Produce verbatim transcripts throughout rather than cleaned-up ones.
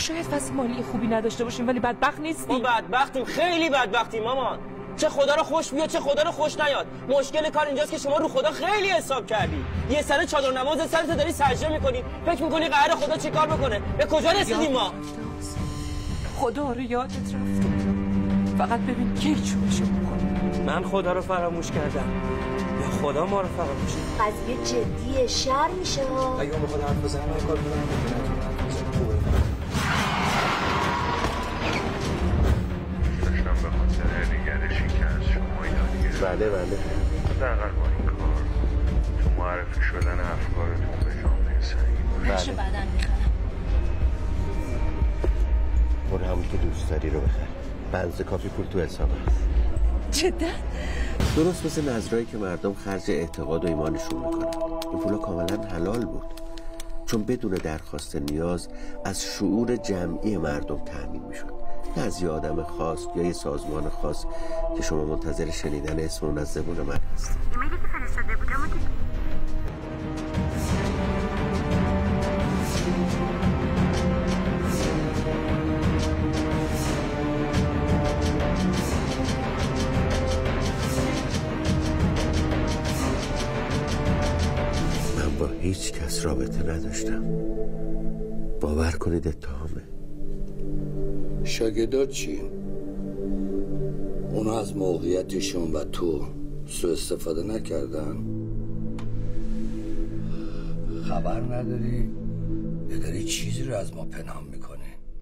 شاید واسه مالی خوبی نداشته باشیم ولی بدبخت نیستیم. ما بدبختیم، خیلی بدبختیم مامان. چه خدا رو خوش بیاد چه خدا رو خوش نیاد. مشکل کار اینجاست که شما رو خدا خیلی حساب کردی. یه سر چادر نماز سرت داری سجده میکنی، فکر میکنی قراره خدا چه کار بکنه؟ به کجا رسیدیم ما؟ خدا رو یادت رفته. فقط ببین کی چونشو میکنه. من خدا رو فراموش کردم یا خدا ما رو فراموش کرد؟ قضیه جدیه، شر میشه ها. اگه اون بخواد حرف بزنه من کار کنم داشتم به خاطر نگرشی که از شما یاد گرفتم. بله بله حداقل با این کار تو معرفی شدن افکارتون به جامعه سعی هرچه بعداً میخرم. برو همون که دوست داری رو بخر. بنز کافی پول تو حساب هست. جدا؟ درست مثل نظرهایی که مردم خرج اعتقاد و ایمانشون میکنن. این پولا کاملا حلال بود چون بدون درخواست نیاز از شعور جمعی مردم تأمین میشد، نه از یه آدم خاص یا یه سازمان خاص که شما منتظر شنیدن اسم اون از زبون من هستید. ایمیلی که فرستاده بودم من با هیچ کس رابطه نداشتم. باور کنید اتهامه. شاگردات چی؟ اونا از موقعیتشون و تو سوء استفاده نکردن؟ خبر نداری؟ یا داری چیزی رو از ما پنهان میکنی؟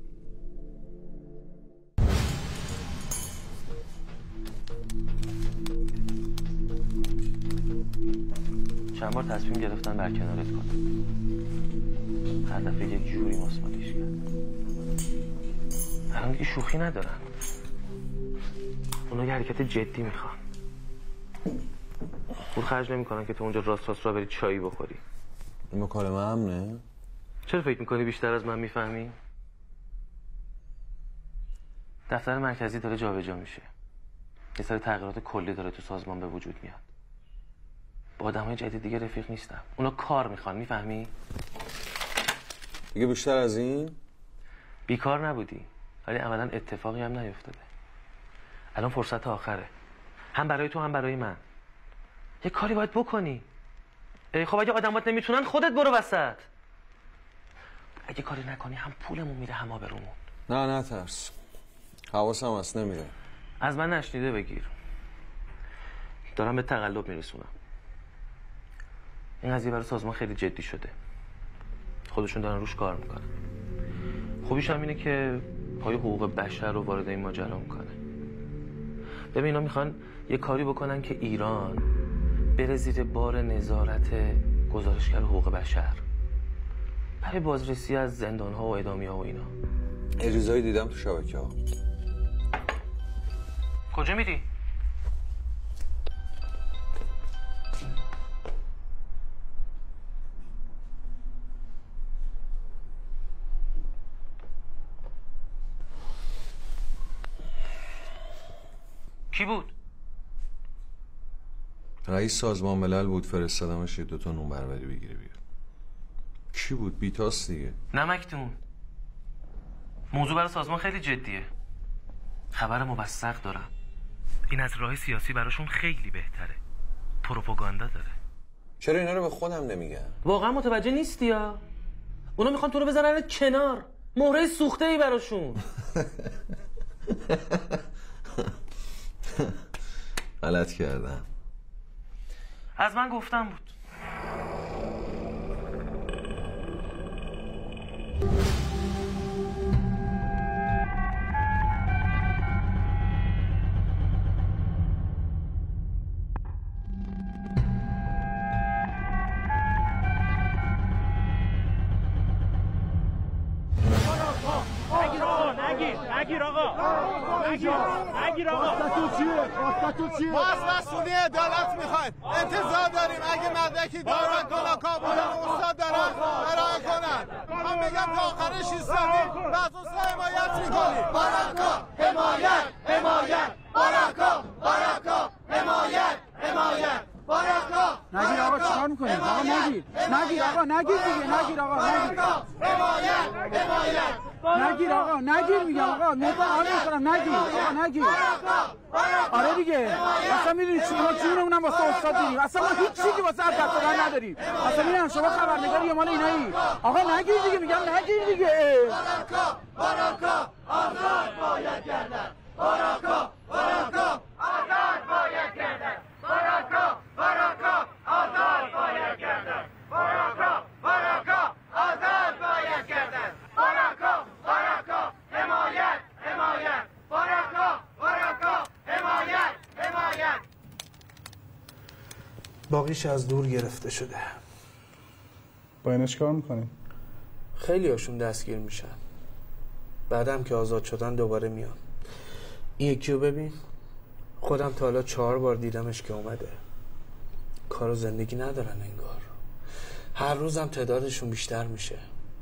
چند بار تصمیم گرفتن برکنارت کنم، هر دفعه یک جوری ماسمالیش کرد. الان دیگه شوخی ندارن، اونا یه حرکت جدی میخوان. پول خرج نمیکنن که تو اونجا راست راست را بری چایی بخوری. این مکالمه امنه؟ چرا فکر میکنی بیشتر از من میفهمی؟ دفتر مرکزی داره جابجا میشه، یه سری تغییرات کلی داره تو سازمان به وجود میاد. با آدمای جدید دیگه رفیق نیستم، اونا کار میخوان، میفهمی؟ دیگه بیشتر از این؟ بیکار نبودی ولی عملا اتفاقی هم نیفتاده. الان فرصت آخره، هم برای تو هم برای من. یه کاری باید بکنی. خب اگه آدمات نمیتونن خودت برو وسط. اگه کاری نکنی هم پولمون میره هم آبرومون. نه نه ترس، حواسم هست نمیره. از من نشنیده بگیر، دارم به تقلب میرسونم. این قضیه برای سازمان خیلی جدی شده، خودشون دارن روش کار میکنن. خوبیش هم اینه که پای حقوق بشر رو وارد این ماجرا میکنه. ببین اینا میخوان یه کاری بکنن که ایران بره زیر بار نظارت گزارشگر حقوق بشر برای بازرسی از زندان‌ها و اعدامی‌ها و اینا. اجازه‌ای دیدم تو شبکه‌ها. کجا میری؟ کی بود؟ رئیس سازمان ملل بود، فرستادمش یه دوتا نون بربری بگیره بیاد. کی بود؟ بیتاس دیگه. نمکتون. موضوع برای سازمان خیلی جدیه. خبر موثق دارم. این از راه سیاسی براشون خیلی بهتره. پروپاگاندا داره. چرا اینا رو به خودم نمیگن؟ واقعا متوجه نیستی یا؟ اونا میخوان تو رو بزنن کنار. مهره سوخته ای براشون. غلط کردم. از من گفتم بود. نگیر آقا، نگیر نگیر آقا. واسطون چیه؟ واسطون چیه؟ ما از مسئولی عدالت میخوایم، انتظار داریم اگه مدرکی دارن کلاکا بودن استاد دارن ارائه کنن. من میگم تا آخرش ایستادیم و از اصلا حمایت میکنیم. باراکا حمایت حمایت، باراکا باراکا حمایت حمایت، باراکا. نگیر آقا چیکار میکنید؟ آقا نگیر نگیر آقا نگیر دیگه، نگیر آقا نگیر. حمایت حمایت نگیر آقا نگیر میگم آقا نگاه آره میکنم نگیر آقا نگیر آره دیگه اصلا میدونی چی ما جونمونم واسه استاد دیدیم اصلا ما هیچ چیزی واسه هر دستان نداریم اصلا میدونم شما خبرنگاری یا مال اینایی آقا نگیر دیگه میگم نگیر دیگه باراکا باراکا آزاد باید گردن باراکا باراکا آزاد باید گردن باراکا باراکا آزاد باید گردن باراکا باراکا آزاد باید گردن باراکا باراکا حمایت حمایت باراکا باراکا حمایت حمایت. باقیش از دور گرفته شده. با اینا چیکار میکنیم؟ خیلی هاشون دستگیر میشن بعدم که آزاد شدن دوباره میان. این یکی رو ببین خودم تا حالا چهار بار دیدمش که اومده. کار و زندگی ندارن انگار. هر روزم تعدادشون بیشتر میشه.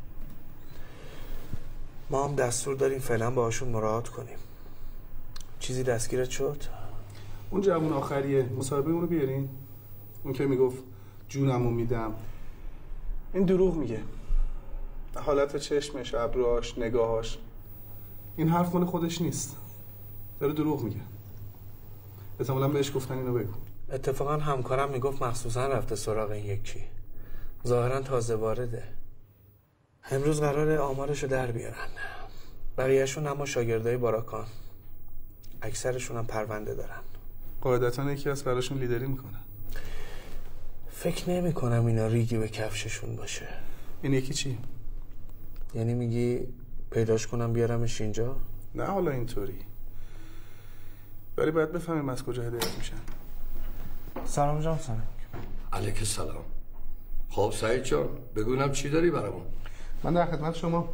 ما هم دستور داریم فعلا باهاشون مراعات کنیم. چیزی دستگیرت شد؟ اون جوون آخریه مصاحبه اونو بیارین. اون که میگفت جونمو میدم. این دروغ میگه. حالت چشمش، ابروهاش، نگاهاش این حرف مال خودش نیست. داره دروغ میگه. احتمالاً بهش گفتن اینو بگو. اتفاقا همکارم میگفت مخصوصا رفته سراغ این یکی. ظاهرا تازه وارده. امروز قراره آمارشو در بیارن. بقیه‌شون اما شاگردای باراکان. اکثرشون هم پرونده دارن. قاعدتاً یکی از براشون لیدری میکنه. فکر نمی کنم اینا ریگی به کفششون باشه. این یکی چی؟ یعنی میگی پیداش کنم بیارمش اینجا؟ نه حالا اینطوری. ولی باید بفهمیم از کجا هدایت میشن. سلام جان سلام. علیک سلام. خب سعید جان بگونم چی داری برامون؟ من در خدمت شما.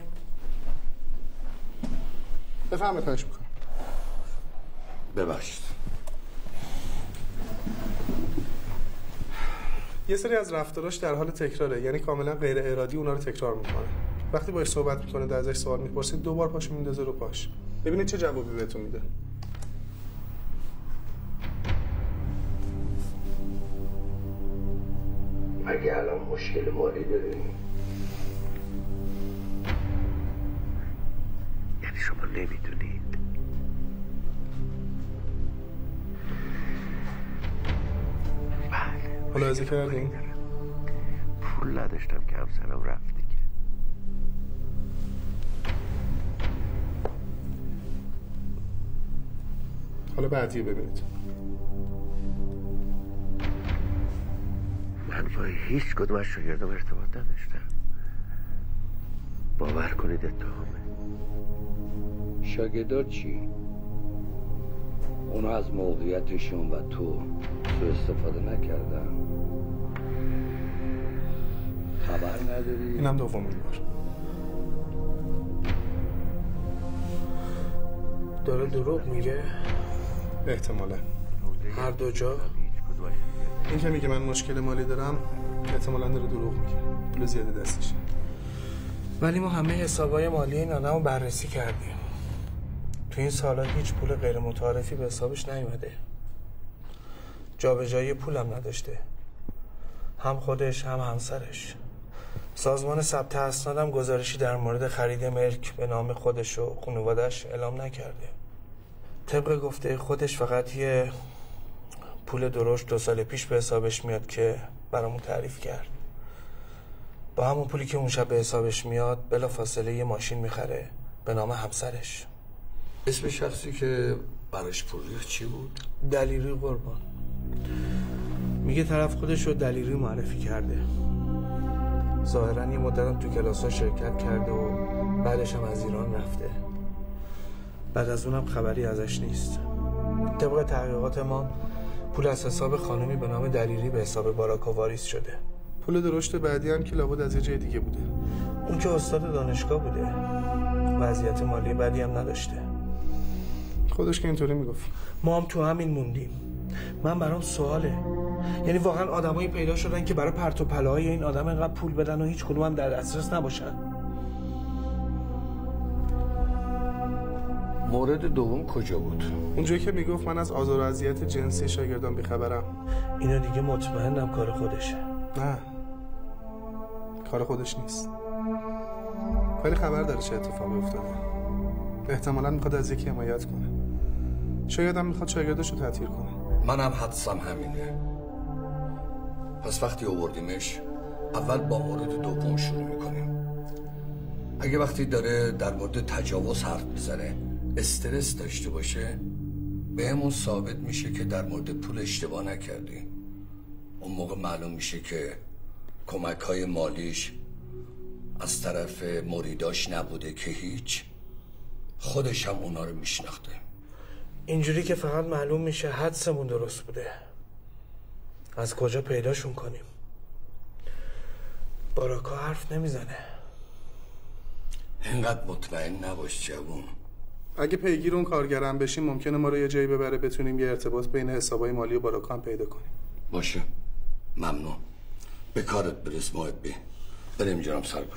بفهمه کارش میکنم. ببخشید. یه سری از رفتاراش در حال تکراره، یعنی کاملا غیر ارادی اونا رو تکرار میکنه. وقتی باهاش صحبت میکنه در ازش سوال میپرسید دوبار پاشو میندازه رو پاش. ببینید چه جوابی بهتون میده. اگه الان مشکل مالی داریم یعنی شما نمیدونید بله ملاحظه کردین؟ پول نداشتم که همسرم رفت دیگه. حالا بعدی ببینید. من با هیچ کدوم از شاگردام ارتباط نداشتم. باور کنید اتهامه. شاگردات چی؟ اونا از موقعیتشون و تو سوء استفاده نکردن؟ خبر نداری؟ اینم دومین بار. داره دروغ میگه؟ احتمالا. هر دو جا؟ این که میگه من مشکل مالی دارم احتمالا داره دروغ میگه. پول زیاده دستشه. ولی ما همه حسابای مالی نانمو بررسی کردیم. تو این سالا هیچ پول غیر متعارفی به حسابش نیومده. جابجایی پولم نداشته. هم خودش هم همسرش. سازمان ثبت اسنادم گزارشی در مورد خرید ملک به نام خودش و خانواده‌اش اعلام نکرده. طبق گفته خودش فقط یه پول درشت دو سال پیش به حسابش میاد که برامون تعریف کرد. با همون پولی که اون شب به حسابش میاد بلا فاصله یه ماشین میخره به نام همسرش. اسم شخصی که براش پول ریخت چی بود؟ دلیری قربان. میگه طرف خودش رو دلیری معرفی کرده. ظاهرا یه مدتم تو کلاس‌ها شرکت کرده و بعدش هم از ایران رفته. بعد از اونم خبری ازش نیست. طبق تحقیقات ما پول از حساب خانومی به نام دلیری به حساب باراکا واریز شده. پول درشت بعدی هم که لابد از یه جای دیگه بوده. اون که استاد دانشگاه بوده. وضعیت مالی بدی هم نداشته. خودش که اینطوری میگفت. ما هم تو همین موندیم. من برام سواله. یعنی واقعا آدمایی پیدا شدن که برای پرت و پلاهای این آدم اینقدر پول بدن و هیچ کدوم هم در دسترس نباشن. مورد دوم کجا بود؟ اونجایی که میگفت من از آزار و اذیت جنسی شاگردان بیخبرم. اینا دیگه مطمئنم کار خودشه. نه کار خودش نیست. ولی خبر داره چه اتفاقی افتاده. احتمالاً میخواد از یکی حمایت کنه. شاید هم میخواد شاگردش رو تطهیر کنه. منم حدسم همینه. پس وقتی آوردیمش اول با مورد دوم شروع میکنیم. اگه وقتی داره در مورد تجاوز حرف میزنه استرس داشته باشه بهمون ثابت میشه که در مورد پول اشتباه نکردی. اون موقع معلوم میشه که کمک های مالیش از طرف مریداش نبوده که هیچ، خودش هم اونا رو میشناخته. اینجوری که فقط معلوم میشه حدسمون درست بوده. از کجا پیداشون کنیم؟ باراکا حرف نمیزنه. اینقدر مطمئن نباش جوون. اگه پیگیر اون کارگرم بشیم ممکنه ما رو یه جایی ببره بتونیم یه ارتباط بین حسابای مالی و باراکا هم پیدا کنیم. باشه، ممنون. به کارت برس محبی. بریم جناب سربرد.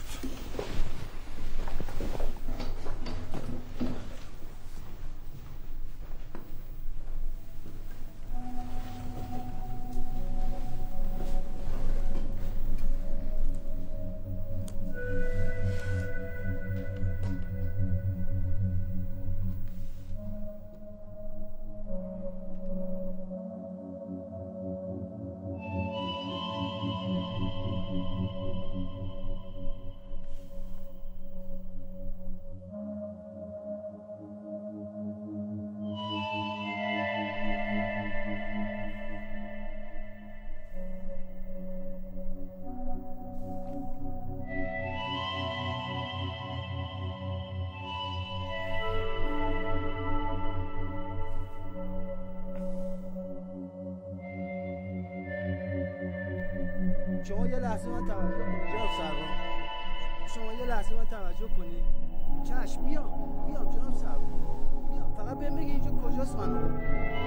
شما یه لحظه من توجه کنید جناب سرور. شما یه لحظه من توجه کنید. چشم میام میام جناب سرور میام. فقط بهم بگید اینجا کجاست من.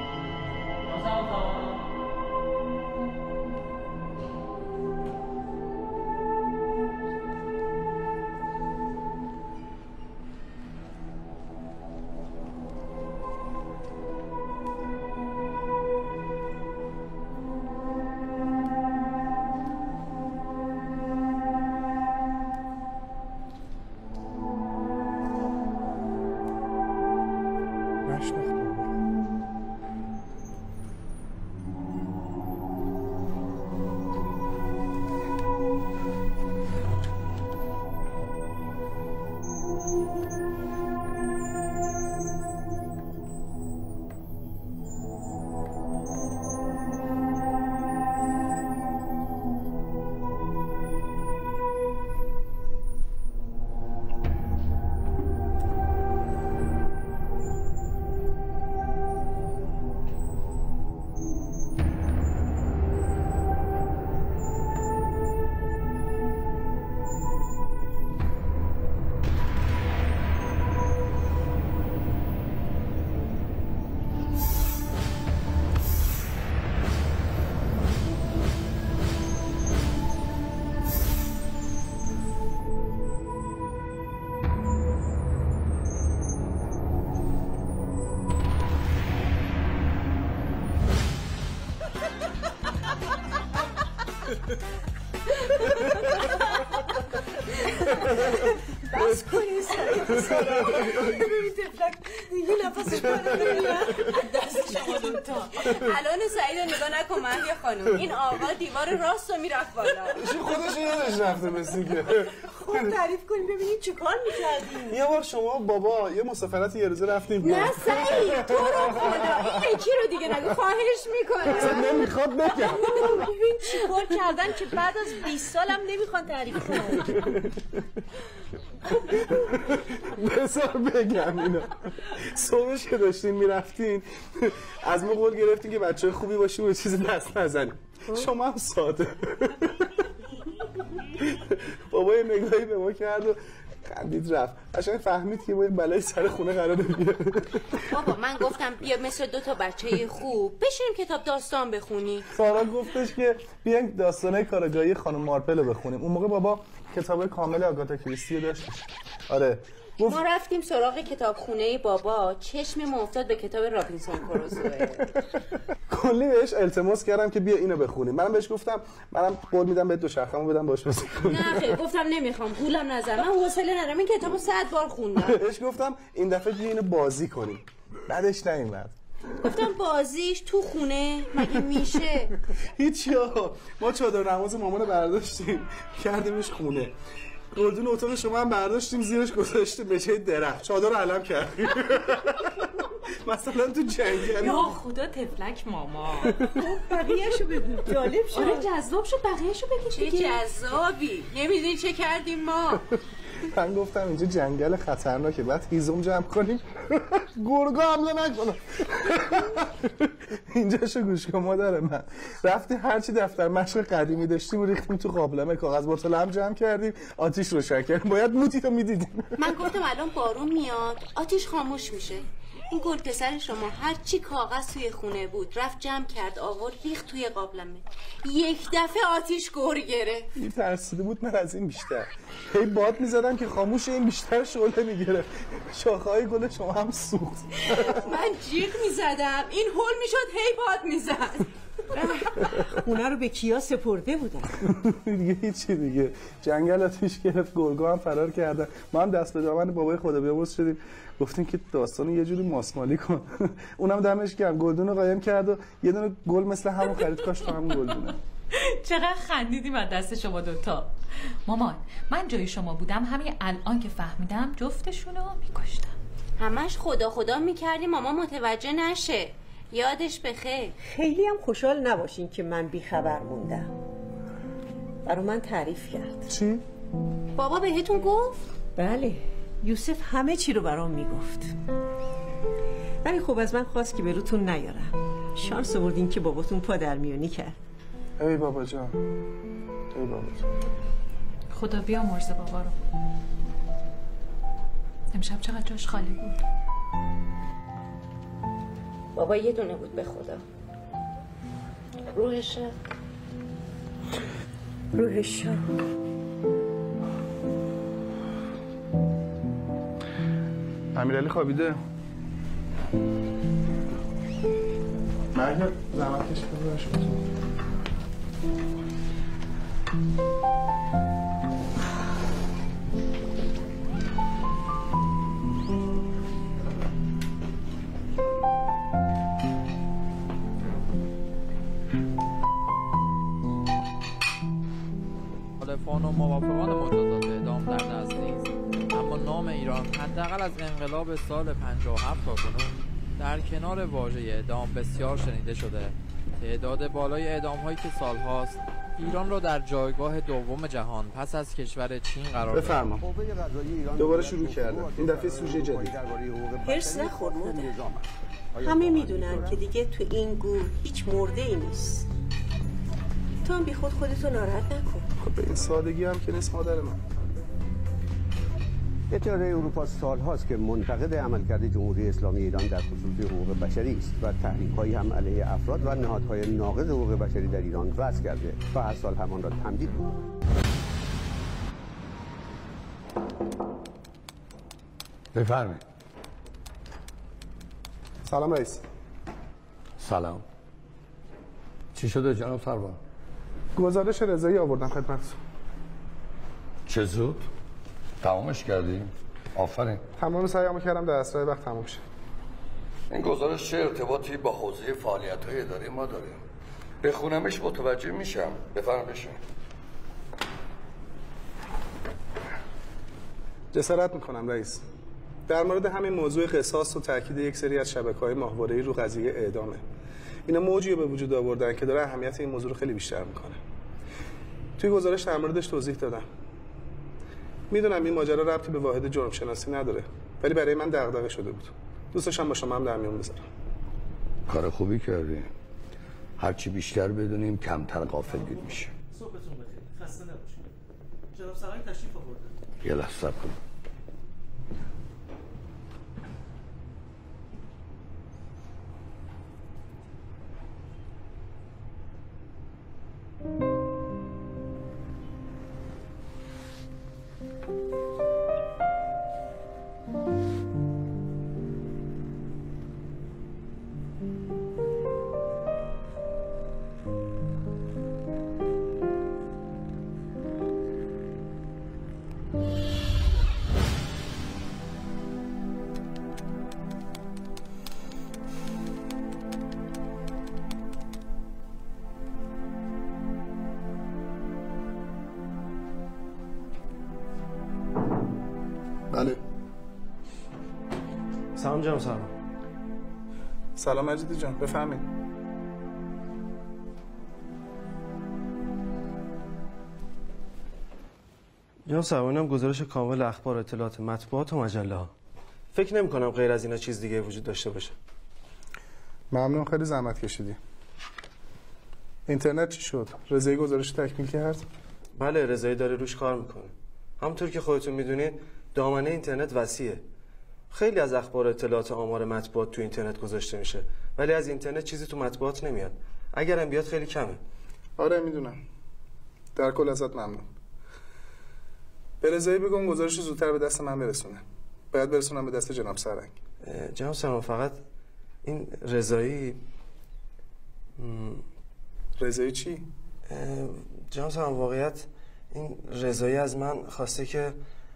بس کنی سعید سلام ببین تفلک دیگه نفسش بالا نمیاد دست شما دوتا. الان سعید رو نگاه نکن مهدی خانم، این آقا دیوار راست رو میرفت بالا. خودش یادش رفته مثل که. خب تعریف کنیم ببینید چی کار میکردیم. یه بار شما بابا یه مسافرت یه روزه رفتیم. نه سعید تو رو خدا این یکی رو دیگه نگو، خواهش میکنم. اصلا نمیخواد بگم. ببین چی کار کردن که بعد از بیست سالم نمیخوان تعریف کنم. بذار بگم اینو. صبحش که داشتین میرفتین از ما قول گرفتین که بچه خوبی باشیم و چیزی دست نزنیم. شما هم ساده. بابا یه نگاهی به ما کرد و خندید رفت. قشنگ فهمید که ما این بلای سر خونه قراره بیاره. بابا من گفتم بیا مثل دو تا بچه خوب بشینیم کتاب داستان بخونی. سارا گفتش که بیاین داستانای کارگاهی خانم مارپل رو بخونیم. اون موقع بابا کتاب کامل آگاتا کریستی رو داشت. آره ما رفتیم سراغ کتابخونه بابا، چشم افتاد به کتاب رابینسون کروزوه. کلی بهش التماس کردم که بیا اینو بخونیم. منم بهش گفتم منم قول میدم بهت دوچرخه‌مو بدم باش بازی کنی. نه خیر، گفتم نمیخوام، گولم نزن، من حوصله ندارم، این کتابو صد بار خوندم. بهش گفتم این دفعه بیا اینو بازی کنیم. بعدش نیومد. گفتم بازیش تو خونه مگه میشه؟ هیچی آقا، ما چادر نماز مامانو برداشتیم کردیمش خونه، گلدون اتاق شما هم برداشتیم زیرش گذاشتیم بشه درخت، چادر رو علم کردیم. مثلا تو جنگل. یا خدا تفلک ماما. بقیه‌شو بگو، جالب شد. آره جذاب شد، بقیه‌شو بگو. چه جذابی، نمیدونی چه کردیم ما؟ من گفتم اینجا جنگل خطرناکه، بعد هیزم جمع کنیم گرگا حمله نکنه. اینجاشو گوش کن مادر من، رفتی هرچی دفتر مشق قدیمی داشتیم ریختیم تو قابلمه، کاغذ بطل هم جمع کردیم، آتیش روشن کردیم. باید موتی تو میدیدیم. من گفتم الان بارون میاد آتیش خاموش میشه. این گل پسر شما هر چی کاغذ توی خونه بود رفت جمع کرد آورد ریخت توی قابلمه، یک دفعه آتیش گر گرفت. این ترسیده بود من از این بیشتر، هی باد میزدم که خاموش، این بیشتر شعله میگرفت. شاخه‌های گل شما هم سوخت. من جیغ میزدم این هول میشد هی باد میزد. خونه رو به کیا سپرده بودن. دیگه هیچی دیگه، جنگل آتیش گرفت، گرگا هم فرار کردن. ما هم دست به دامن بابای خدا بیامرز شدیم، گفتیم که داستانو یه جوری ماسمالی کن. اونم دمش گرم گلدون رو قایم کرد و یه دونه گل مثل همون خرید، کاش تو همون گلدونه. چقدر خندیدیم از دست شما دوتا. مامان من جای شما بودم همین الان که فهمیدم جفتشونو میکشتم. همش خدا خدا میکردیم ماما متوجه نشه. یادش بخیر. خیلی هم خوشحال نباشین که من بیخبر موندم. برای من تعریف کرد. چی؟ بابا بهتون گفت؟ بله، یوسف همه چی رو برام میگفت. ولی خب از من خواست که به روتون نیارم. شانس آوردین که باباتون پادرمیونی کرد. ای بابا جان، ای بابا جان. خدا بیامرزه بابا رو. امشب چقدر جاش خالی بود. بابا یه دونه بود به خدا. روحش روحش امیرعلی خوابیده. مرگت زحمت کشید بودنش مخالفان و موافقان مجازات اعدام در دست نیست، اما نام ایران حداقل از انقلاب سال پنجاه و هفت تا کنون در کنار واژه اعدام بسیار شنیده شده. تعداد بالای اعدام هایی که سالهاست ایران را در جایگاه دوم جهان پس از کشور چین قرار داده. بفرما. دوباره شروع کردم. این دفعه سوژه جدید. هرس نخور مادر. همه میدونن که دیگه تو این گور هیچ مرده ای نیست. تو هم بی خود خودتو ناراحت نکن. خب به این سادگی هم که نیست مادر من. اتحادیه اروپا سالهاست که منتقد عملکرد جمهوری اسلامی ایران در خصوص حقوق بشری است و تحریک‌هایی هم علیه افراد و نهادهای ناقض حقوق بشری در ایران وضع کرده و هر سال همان را تمدید می‌کند. بفرمایید. سلام رئیس. سلام. چی شده جناب سروان؟ گزارش رضایی آوردم خدمت. چه زود؟ تمامش کردی؟ آفرین. تمام سعیمو کردم در اسرع وقت تمام شه. این گزارش چه ارتباطی با حوزه فعالیت‌های اداری ما داره؟ بخونمش متوجه میشم. بفرمایید. جسارت میکنم رئیس. در مورد همین موضوع قصاص و تاکید یک سری از شبکه‌های ماهواره‌ای رو قضیه اعدامه. اینا موجی به وجود آوردن که داره اهمیت این موضوع رو خیلی بیشتر میکنه. توی گزارش در موردش توضیح دادم. میدونم این ماجرا ربطی به واحد جرم شناسی نداره، ولی برای من دغدغه شده بود. دوست داشتم با شما هم در میون بذارم. کار خوبی کردی. هرچی بیشتر بدونیم کمتر غافلگیر میشه. صبحتون بخیر. خسته نباشید. جناب سرای تشریف آوردن. یه لحظه صبر کن. بله. سلام جناب سلام. سلام مجیدی جان، بفهمید. جناب سلام، اینم گزارش کامل اخبار اطلاعات مطبوعات و مجله ها. فکر نمی کنم غیر از اینا چیز دیگه وجود داشته باشه. ممنون، خیلی زحمت کشیدی. اینترنت چی شد؟ رضایی گزارش تکمیل کرد؟ بله، رضایی داره روش کار میکنه. همونطور که خودتون میدونید دامنه اینترنت وسیعه. خیلی از اخبار اطلاعات آمار مطبوعات تو اینترنت گذاشته میشه، ولی از اینترنت چیزی تو مطبوعات نمیاد. اگرم بیاد خیلی کمه. آره میدونم. در کل ازت ممنون. به رضایی بگم گزارش زودتر به دست من برسونه. باید برسونم به دست جناب سرنگ. جناب سرنگ، فقط این رضایی رضایی چی؟ جناب سرنگ، واقعیت این رضایی از من خواسته که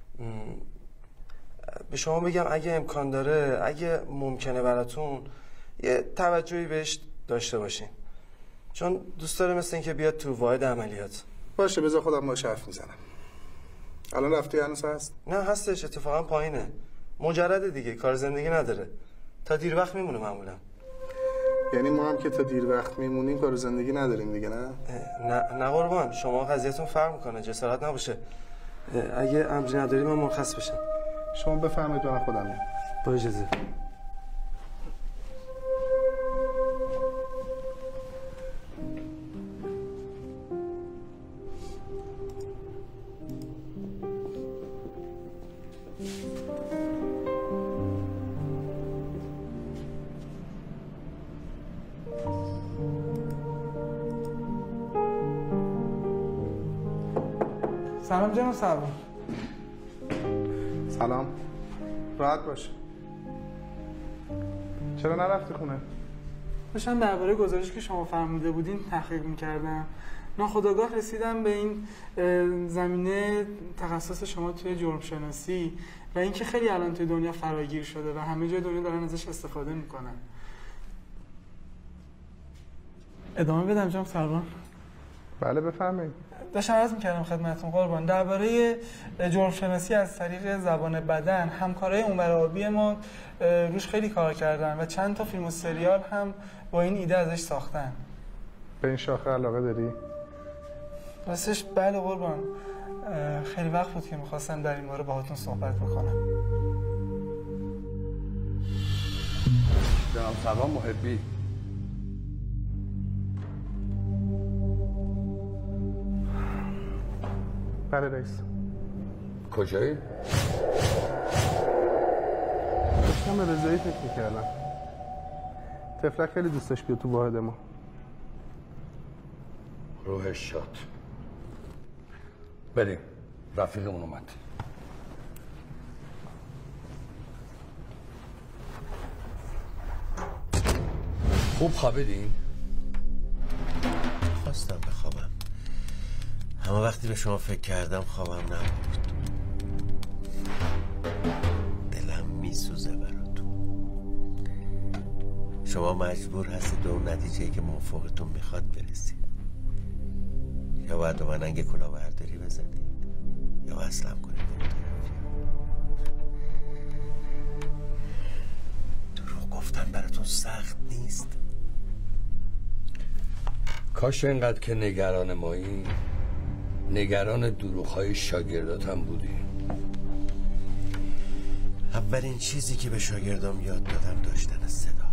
به شما بگم اگه امکان داره، اگه ممکنه براتون یه توجهی بهش داشته باشین، چون دوست داره مثل این که بیاد تو واحد عملیات. باشه، بذار خودم باهاش حرف میزنم. الان رفتی هنوز هست؟ نه هستش، اتفاقا پایینه. مجرده دیگه، کار زندگی نداره. تا دیر وقت میمونه معمولا. یعنی ما هم که تا دیر وقت میمونیم کار زندگی نداریم دیگه، نه؟ نه نه قربان، شما قضیهتون فرق میکنه، جسارت نباشه. اگه امری نداری من مرخص بشم. شما بفرمایید، من خودم میام. با اجازه. سلام جناب سلام. سلام. راحت باش. چرا نرفتی خونه؟ داشتم درباره گزارشی که شما فرموده بودین تحقیق میکردم. ناخودآگاه رسیدم به این زمینه تخصص شما توی جرم شناسی و اینکه خیلی الان توی دنیا فراگیر شده و همه جای دنیا دارن ازش استفاده میکنن. ادامه بدم جناب سروان؟ بله بفرمایید. داشتم عرض میکردم خدمتتون قربان، درباره جرم شناسی از طریق زبان بدن همکارای اونور آبی ما روش خیلی کار کردن و چند تا فیلم و سریال هم با این ایده ازش ساختن. به این شاخه علاقه داری؟ راستش بله قربان، خیلی وقت بود که میخواستم در این باره باهاتون صحبت بکنم. جناب سروان محبی، بله رئیس. کجایی؟ داشتم به رضایی فکر میکردم. تفلک خیلی دوستش بیاد تو واحد ما. روحش شاد. بریم، رفیقمون اومد. خوب خوابیدین؟ خواستم بخوابم، اما وقتی به شما فکر کردم خوابم نبود. دلم میسوزه براتون. شما مجبور هستید به اون نتیجه‌ای که موافقتون میخواد برسید. یا باید به من انگ کلاهبرداری بزنید یا وصلم کنید به اون طرفی. دروغ گفتن براتون سخت نیست؟ کاش اینقدر که نگران مایی نگران دروغ‌های شاگرداتم بودی. اولین چیزی که به شاگردام یاد دادم داشتن صداقت.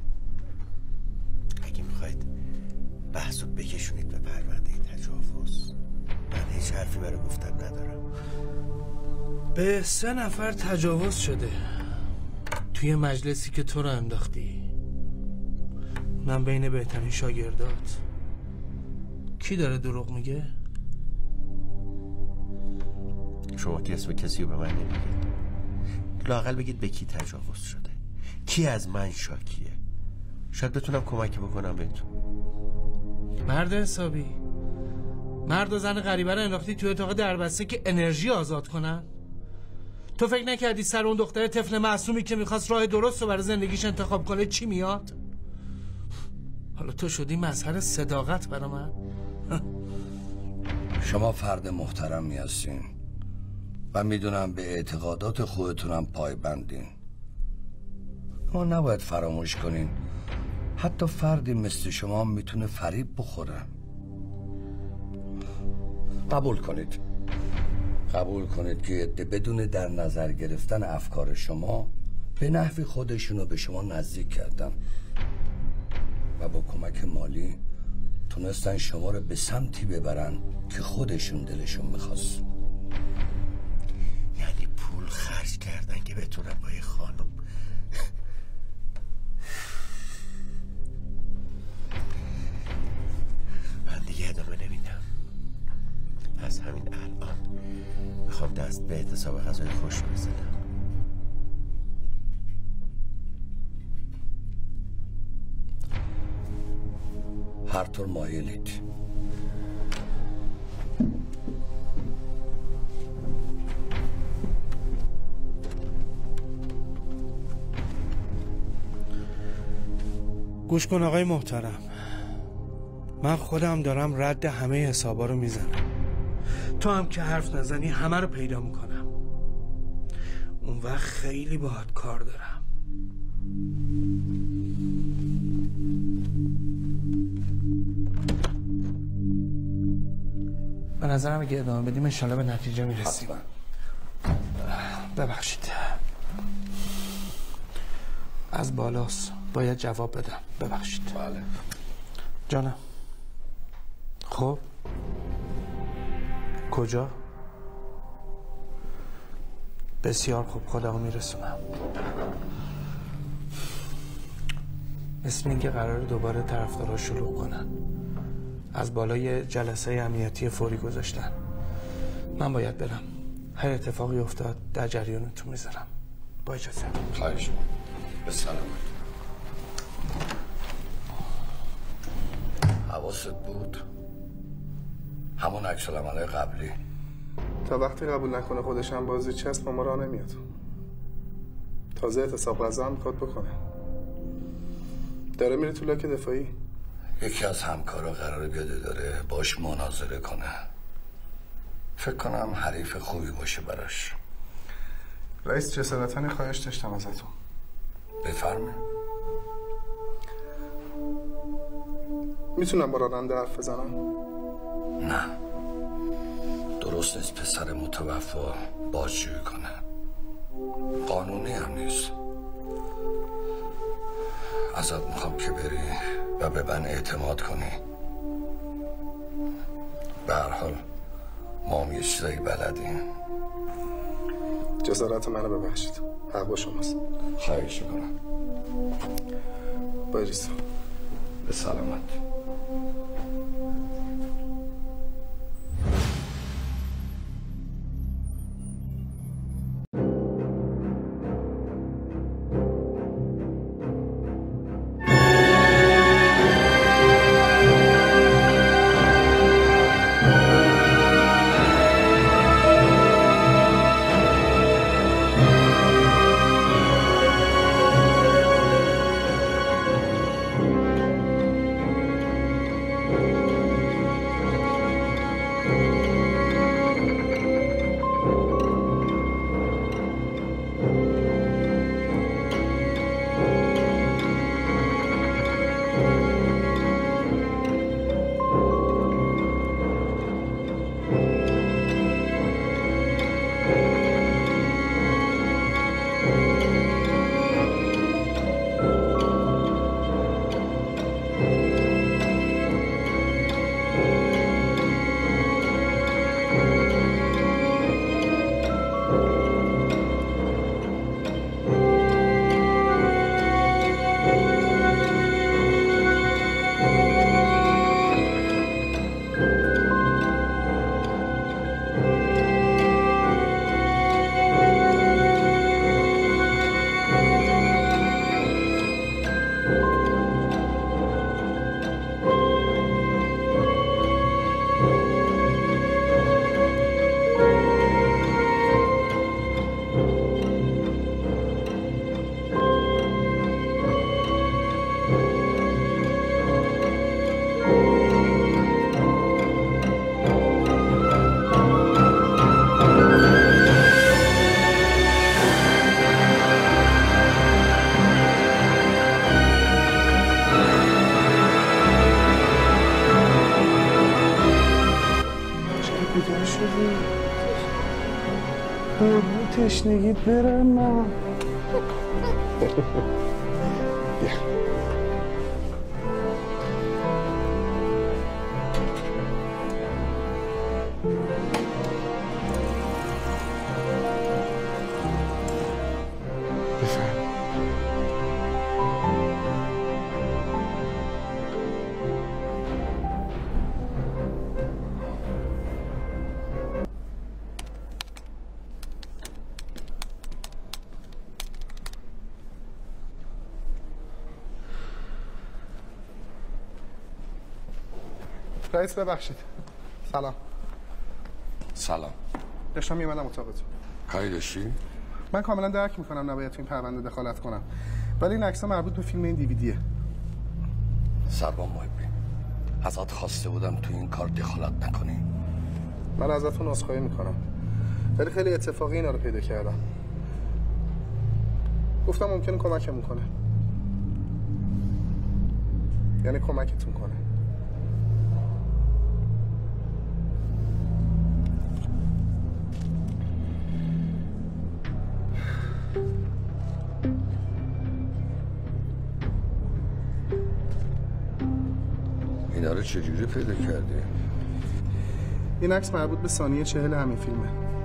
اگه میخواید بحثو بکشونید به پرونده تجاوز، من هیچ حرفی برای گفتن ندارم. به سه نفر تجاوز شده توی مجلسی که تو رو انداختی، من بین بهترین شاگردات. کی داره دروغ میگه؟ شما که اسم کسی رو به من نمیگید، لااقل بگید به کی تجاوز شده، کی از من شاکیه، شاید بتونم کمکی بکنم بهتون. مرد حسابی، مرد و زن غریبه رو انداختی توی اتاق دربسته که انرژی آزاد کنن؟ تو فکر نکردی سر اون دختر طفل معصومی که میخواست راه درست رو برای زندگیش انتخاب کنه چی میاد؟ حالا تو شدی مظهر صداقت برا من؟ شما فرد محترمی هستین، و میدونم به اعتقادات خودتونم پایبندین، اما نباید فراموش کنین حتی فردی مثل شما میتونه فریب بخوره. قبول کنید قبول کنید که عده بدون در نظر گرفتن افکار شما به نحوی خودشونو به شما نزدیک کردن و با کمک مالی تونستن شما رو به سمتی ببرن که خودشون دلشون میخواست. یعنی پول خرج کردن که بتونن با یه خانم. من دیگه ادامه نمیدم. از همین الان میخوام دست به اعتصاب غذای خوش بزنم. هر طور مایلید. گوش کن آقای محترم، من خودم دارم رد همه حسابا رو میزنم. تو هم که حرف نزنی همه رو پیدا میکنم. اون وقت خیلی باهات کار دارم. به نظرم اگه ادامه بدیم انشالله به نتیجه میرسیم. ببخشید، از بالاست، باید جواب بدم. ببخشید. بله جانم. خب کجا؟ بسیار خوب، خدا میرسونم. مثل اینکه قراره دوباره طرفدارا شروع کنن. از بالای جلسه امنیتی فوری گذاشتن. من باید برم. هر اتفاقی افتاد در جریانتون میذارم. با اجازه. خواهش به سلامت. حواست بود؟ همون عکس العملای قبلی. تا وقتی قبول نکنه خودش هم بازی چسب با ما راه نمیاد. تازه اعتصاب غذا هم میخواد بکنه. داره میره تو لاک دفاعی. یکی از همکارا قراره بیاده داره باش مناظره کنه. فکر کنم حریف خوبی باشه براش. رئیس جسارتاً خواهش داشتم ازتون. بفرمایید. میتونم با راننده حرف بزنم؟ نه، درست نیست پسر متوفا بازجویی کنه. قانونی هم نیست. ازت میخوام که بری و به من اعتماد کنی. به هر حال ما هم یه چیزایی بلدیم. جسارت منو ببخشید، حق با شماست. خواهش میکنم. بایریسا. به سلامت. بیدار شدی؟ قربون تشنگیت برم من. رئیس ببخشید. سلام. سلام. داشتم میمدم اتاقتون. کاری داشتی؟ من کاملا درک میکنم نباید تو این پرونده دخالت کنم، ولی این عکس‌ها مربوط به فیلم این دیویدیه. سربان محبی، ازت خواسته بودم تو این کار دخالت نکنی. من ازتون عذرخواهی میکنم، ولی خیلی اتفاقی اینا رو پیدا کردم. گفتم ممکنه کمکمون کنه، یعنی کمکتون کنه. اینا رو چجوری پیدا کردی؟ این عکس مربوط به ثانیه چهل همین فیلمه.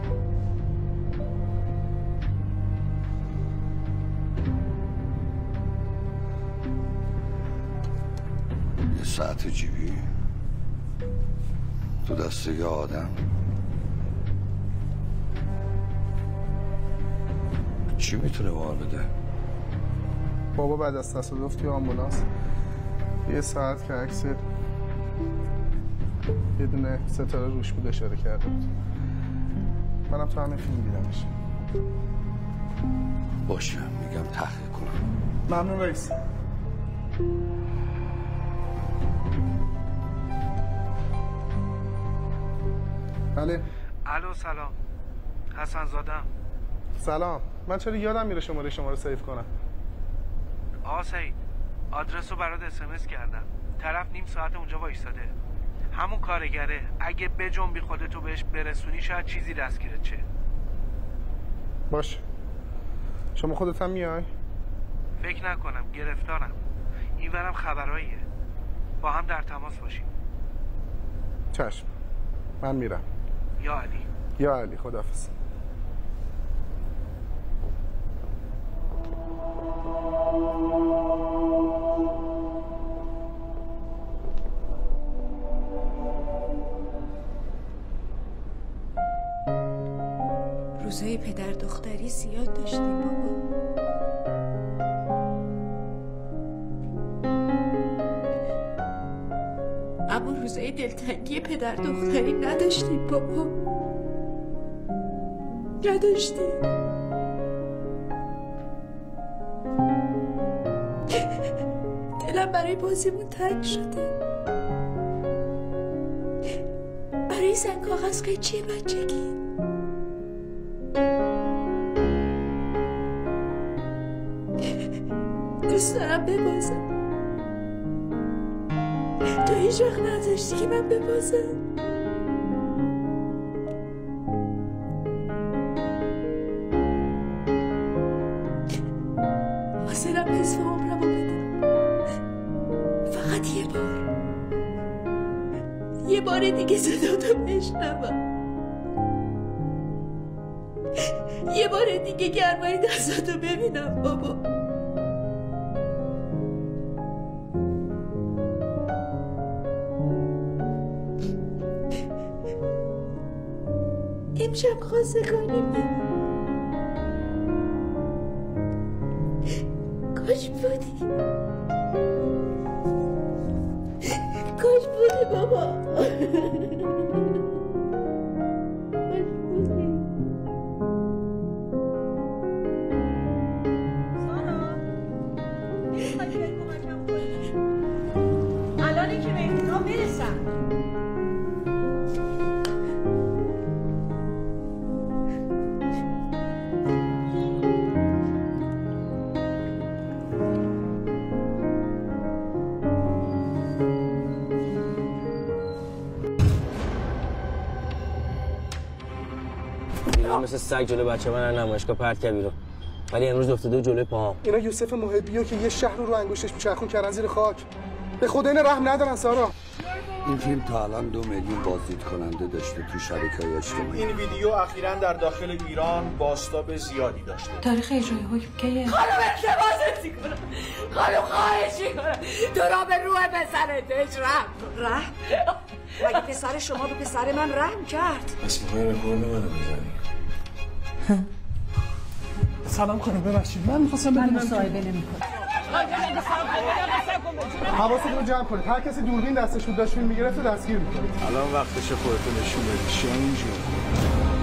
یه ساعت جیبی تو دسته یه آدم. چی میتونه مال بده؟ بابا بعد از تصادف توی آمبولانس یه ساعت که عکس یه دونه ستاره روش بود اشاره کرده بود. منم تو همین فیلم دیدمش. باشه میگم تحقیق کنم. ممنون رئیس. بله. الو سلام. حسن زادم. سلام. من چرا یادم میره شماره شما رو سیو کنم؟ آقا سعید، آدرس رو برات اس ام اس کردم. طرف نیم ساعت اونجا وایساده. همون کارگره. اگه بجنبی خودتو بهش برسونی شاید چیزی دستگیرت شه. باشه. شما خودت هم میای؟ فکر نکنم، گرفتارم. اینورم خبراییه. با هم در تماس باشیم. چشم. من میرم. یا علی. یا علی، خداحافظ. روزای پدر دختری زیاد داشتیم بابا. اما روزای دلتنگی پدر دختری نداشتیم بابا. نداشتیم. دلم برای بازیمون تنگ شده، برای زن کاغذ قیچی بچگی. دوست دارم ببازم. تو هیچ وقت نذاشتی که من ببازم. حاضرم نصف عمرم رو بدم، فقط یه بار یه بار دیگه صداتو بشنوم، یه بار دیگه گرمای دستاتو ببینم بابا. امشب خواسته کنیم. کاش بودی، کاش بودی بابا. الانی که مهمونا برسن. اینا مثل سگ جلو بچه من نمایشگاه پرت کرد بیرون، ولی امروز افتاده جلوی پاهم. اینا یوسف محبیو که یه شهر رو رو انگشتش میچرخون کردن زیر خاک. به خدا این رحم ندارن سارا. این فیلم تا الان دو میلیون بازدید کننده داشته تو شبکه‌های اجتماعی. این ویدیو اخیراً در داخل ایران بازتاب زیادی داشته. تاریخ اجرای حکم کیه؟ خانم التماست میکنم، خانم خواهش میکنم تو را به روح پسرت رحم کن. رحم؟ مگه پسر شما به پسر من رحم کرد؟ پس میخوای رکورد منو بزنی؟ سلام خانم ببخشید من می‌خواستم بدونم من مصاحبه نمی‌کنم. حواستون رو جمع کنید. هر کسی دوربین دستش بود داشت فیلم می‌گرفت و دستگیر می‌کنید. الان وقتش خودتو نشون بدی. شما اینجوری